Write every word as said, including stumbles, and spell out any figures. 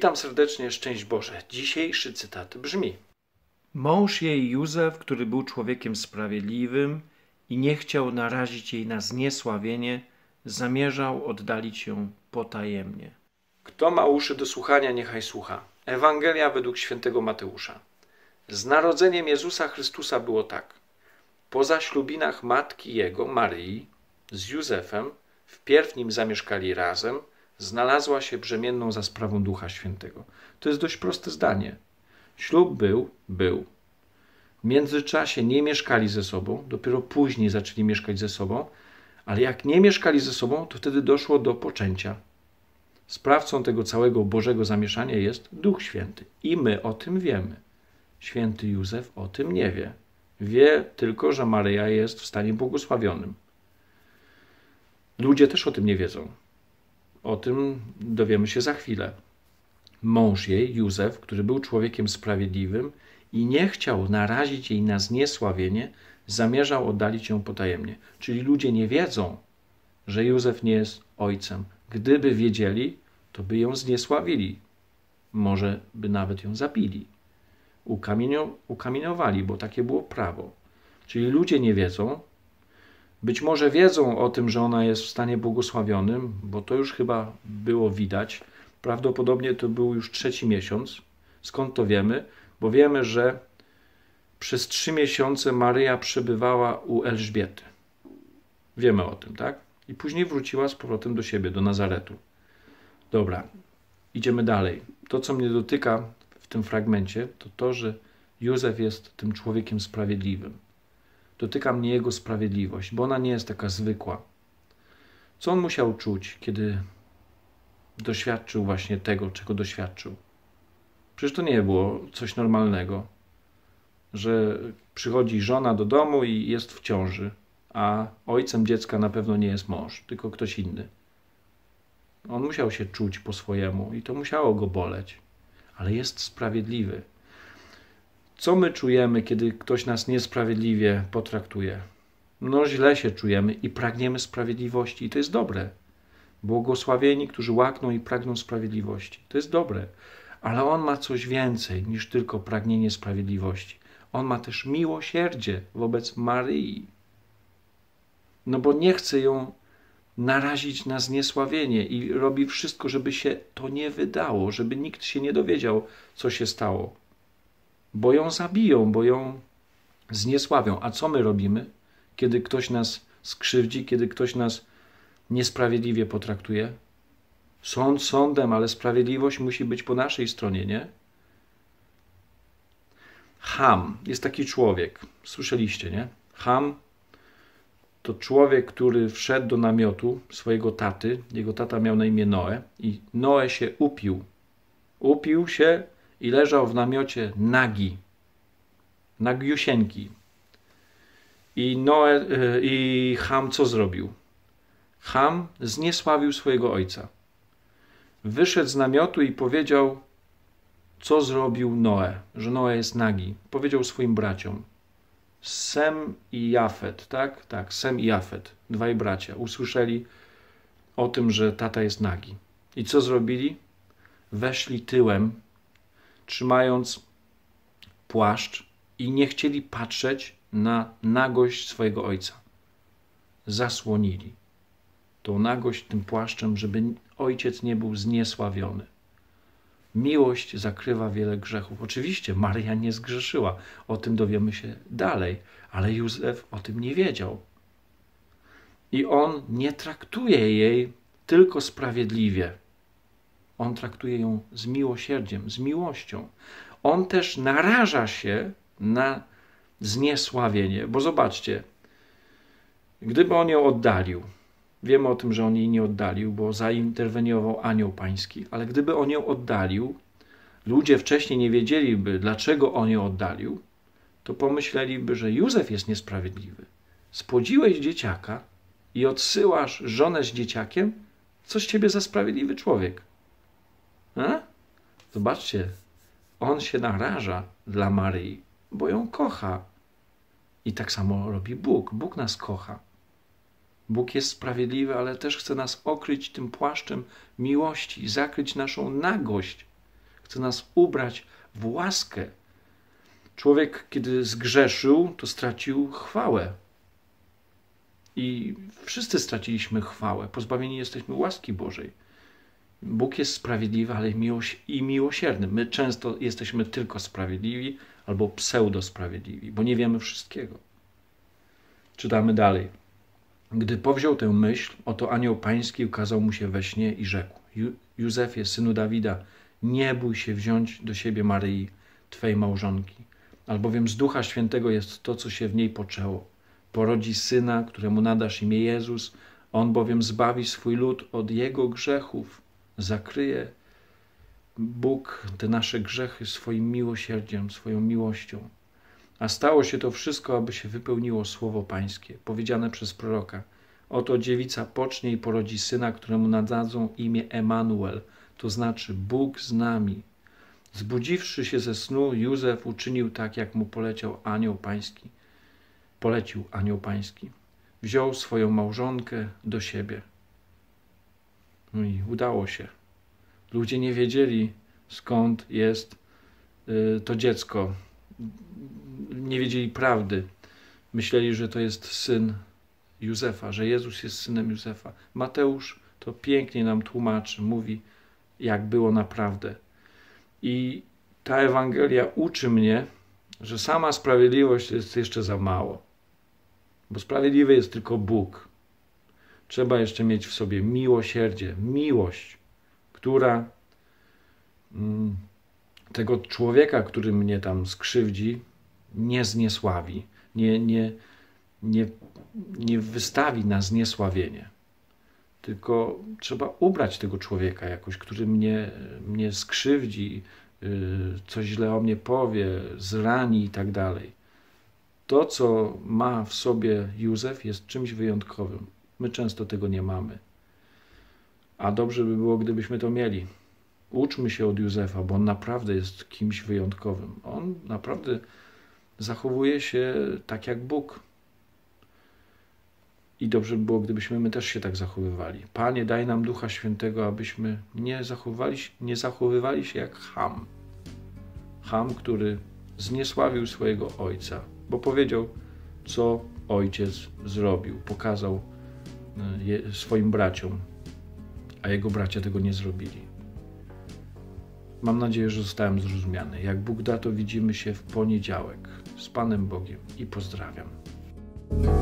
Witam serdecznie, szczęść Boże. Dzisiejszy cytat brzmi: Mąż jej Józef, który był człowiekiem sprawiedliwym i nie chciał narazić jej na zniesławienie, zamierzał oddalić ją potajemnie. Kto ma uszy do słuchania, niechaj słucha. Ewangelia według świętego Mateusza. Z narodzeniem Jezusa Chrystusa było tak. Po zaślubinach matki Jego, Maryi, z Józefem, wpierw nim zamieszkali razem, znalazła się brzemienną za sprawą Ducha Świętego. To jest dość proste zdanie. Ślub był, był. W międzyczasie nie mieszkali ze sobą, dopiero później zaczęli mieszkać ze sobą, ale jak nie mieszkali ze sobą, to wtedy doszło do poczęcia. Sprawcą tego całego Bożego zamieszania jest Duch Święty. I my o tym wiemy. Święty Józef o tym nie wie. Wie tylko, że Maryja jest w stanie błogosławionym. Ludzie też o tym nie wiedzą. O tym dowiemy się za chwilę. Mąż jej, Józef, który był człowiekiem sprawiedliwym i nie chciał narazić jej na zniesławienie, zamierzał oddalić ją potajemnie. Czyli ludzie nie wiedzą, że Józef nie jest ojcem. Gdyby wiedzieli, to by ją zniesławili. Może by nawet ją zabili. Ukamienio, ukamieniowali, bo takie było prawo. Czyli ludzie nie wiedzą. Być może wiedzą o tym, że ona jest w stanie błogosławionym, bo to już chyba było widać. Prawdopodobnie to był już trzeci miesiąc. Skąd to wiemy? Bo wiemy, że przez trzy miesiące Maryja przebywała u Elżbiety. Wiemy o tym, tak? I później wróciła z powrotem do siebie, do Nazaretu. Dobra, idziemy dalej. To, co mnie dotyka w tym fragmencie, to to, że Józef jest tym człowiekiem sprawiedliwym. Dotyka mnie jego sprawiedliwość, bo ona nie jest taka zwykła. Co on musiał czuć, kiedy doświadczył właśnie tego, czego doświadczył? Przecież to nie było coś normalnego, że przychodzi żona do domu i jest w ciąży, a ojcem dziecka na pewno nie jest mąż, tylko ktoś inny. On musiał się czuć po swojemu i to musiało go boleć, ale jest sprawiedliwy. Co my czujemy, kiedy ktoś nas niesprawiedliwie potraktuje? No źle się czujemy i pragniemy sprawiedliwości i to jest dobre. Błogosławieni, którzy łakną i pragną sprawiedliwości. To jest dobre, ale on ma coś więcej niż tylko pragnienie sprawiedliwości. On ma też miłosierdzie wobec Maryi. No bo nie chce ją narazić na zniesławienie i robi wszystko, żeby się to nie wydało, żeby nikt się nie dowiedział, co się stało. Bo ją zabiją, bo ją zniesławią. A co my robimy, kiedy ktoś nas skrzywdzi, kiedy ktoś nas niesprawiedliwie potraktuje? Sąd sądem, ale sprawiedliwość musi być po naszej stronie, nie? Cham jest taki człowiek. Słyszeliście, nie? Cham to człowiek, który wszedł do namiotu swojego taty. Jego tata miał na imię Noe i Noe się upił. Upił się i leżał w namiocie nagi. Nagiusieńki. I Noe, i Cham co zrobił? Cham zniesławił swojego ojca. Wyszedł z namiotu i powiedział, co zrobił Noe, że Noe jest nagi. Powiedział swoim braciom. Sem i Jafet, tak? Tak, Sem i Jafet, dwaj bracia, usłyszeli o tym, że tata jest nagi. I co zrobili? Weszli tyłem, trzymając płaszcz i nie chcieli patrzeć na nagość swojego ojca. Zasłonili tą nagość tym płaszczem, żeby ojciec nie był zniesławiony. Miłość zakrywa wiele grzechów. Oczywiście Maryja nie zgrzeszyła. O tym dowiemy się dalej. Ale Józef o tym nie wiedział. I on nie traktuje jej tylko sprawiedliwie. On traktuje ją z miłosierdziem, z miłością. On też naraża się na zniesławienie. Bo zobaczcie, gdyby on ją oddalił, wiemy o tym, że on jej nie oddalił, bo zainterweniował anioł pański, ale gdyby on ją oddalił, ludzie wcześniej nie wiedzieliby, dlaczego on ją oddalił, to pomyśleliby, że Józef jest niesprawiedliwy. Spłodziłeś dzieciaka i odsyłasz żonę z dzieciakiem? Co z ciebie za sprawiedliwy człowiek? A? Zobaczcie, on się naraża dla Maryi, bo ją kocha. I tak samo robi Bóg. Bóg nas kocha. Bóg jest sprawiedliwy, ale też chce nas okryć tym płaszczem miłości, zakryć naszą nagość. chce nas ubrać w łaskę. Człowiek, kiedy zgrzeszył, to stracił chwałę. I wszyscy straciliśmy chwałę. Pozbawieni jesteśmy łaski Bożej. Bóg jest sprawiedliwy, ale miłoś- i miłosierny. My często jesteśmy tylko sprawiedliwi albo pseudo-sprawiedliwi, bo nie wiemy wszystkiego. Czytamy dalej. Gdy powziął tę myśl, oto anioł pański ukazał mu się we śnie i rzekł: Ju- Józefie, synu Dawida, nie bój się wziąć do siebie Maryi, twej małżonki, albowiem z Ducha Świętego jest to, co się w niej poczęło. Porodzi syna, któremu nadasz imię Jezus, on bowiem zbawi swój lud od jego grzechów. Zakryje Bóg te nasze grzechy swoim miłosierdziem, swoją miłością. A stało się to wszystko, aby się wypełniło słowo pańskie, powiedziane przez proroka. Oto dziewica pocznie i porodzi syna, któremu nadadzą imię Emanuel, to znaczy Bóg z nami. Zbudziwszy się ze snu, Józef uczynił tak, jak mu poleciał anioł pański. Polecił anioł pański. Wziął swoją małżonkę do siebie. No i udało się. Ludzie nie wiedzieli, skąd jest y, to dziecko. Nie wiedzieli prawdy. Myśleli, że to jest syn Józefa, że Jezus jest synem Józefa. Mateusz to pięknie nam tłumaczy, mówi, jak było naprawdę. I ta Ewangelia uczy mnie, że sama sprawiedliwość jest jeszcze za mało. Bo sprawiedliwy jest tylko Bóg. Trzeba jeszcze mieć w sobie miłosierdzie, miłość, która mm, tego człowieka, który mnie tam skrzywdzi, nie zniesławi, nie, nie, nie, nie wystawi na zniesławienie. Tylko trzeba ubrać tego człowieka jakoś, który mnie, mnie skrzywdzi, yy, coś źle o mnie powie, zrani i tak dalej. To, co ma w sobie Józef, jest czymś wyjątkowym. My często tego nie mamy. A dobrze by było, gdybyśmy to mieli. Uczmy się od Józefa, bo on naprawdę jest kimś wyjątkowym. On naprawdę zachowuje się tak jak Bóg. I dobrze by było, gdybyśmy my też się tak zachowywali. Panie, daj nam Ducha Świętego, abyśmy nie zachowywali, nie zachowywali się jak Cham. Cham, który zniesławił swojego ojca, bo powiedział, co ojciec zrobił. Pokazał je, swoim braciom, a jego bracia tego nie zrobili. Mam nadzieję, że zostałem zrozumiany. Jak Bóg da, to widzimy się w poniedziałek. Z Panem Bogiem i pozdrawiam.